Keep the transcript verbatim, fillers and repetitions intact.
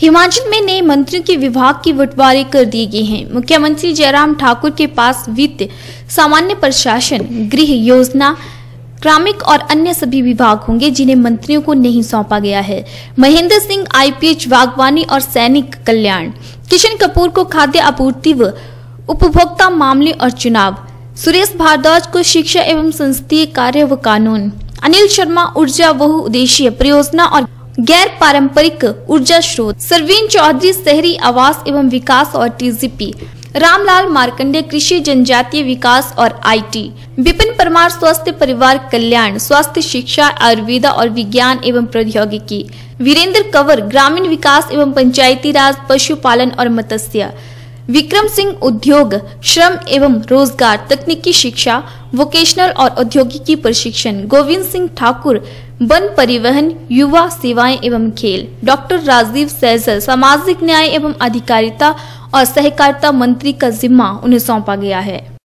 हिमाचल में नए मंत्रियों के विभाग की बंटवारे कर दिए गए हैं। मुख्यमंत्री जयराम ठाकुर के पास वित्त, सामान्य प्रशासन, गृह योजना, ग्रामीण और अन्य सभी विभाग होंगे जिन्हें मंत्रियों को नहीं सौंपा गया है। महेंद्र सिंह आईपीएच बागवानी और सैनिक कल्याण, किशन कपूर को खाद्य आपूर्ति व उपभोक्ता मामले और चुनाव, सुरेश भारद्वाज को शिक्षा एवं संसदीय कार्य व कानून, अनिल शर्मा ऊर्जा बहुउद्देशीय परियोजना और गैर पारंपरिक ऊर्जा स्रोत, सरवीन चौधरी शहरी आवास एवं विकास और टीजीपी, रामलाल मार्कंडेय कृषि जनजातीय विकास और आईटी, विपिन परमार स्वास्थ्य परिवार कल्याण, स्वास्थ्य शिक्षा, आयुर्वेदा और विज्ञान एवं प्रौद्योगिकी, वीरेंद्र कंवर ग्रामीण विकास एवं पंचायती राज, पशुपालन और मत्स्य, विक्रम सिंह उद्योग, श्रम एवं रोजगार, तकनीकी शिक्षा, वोकेशनल और औद्योगिकी प्रशिक्षण, गोविंद सिंह ठाकुर वन परिवहन, युवा सेवाएं एवं खेल, डॉक्टर राजीव सैजल सामाजिक न्याय एवं अधिकारिता और सहकारिता मंत्री का जिम्मा उन्हें सौंपा गया है।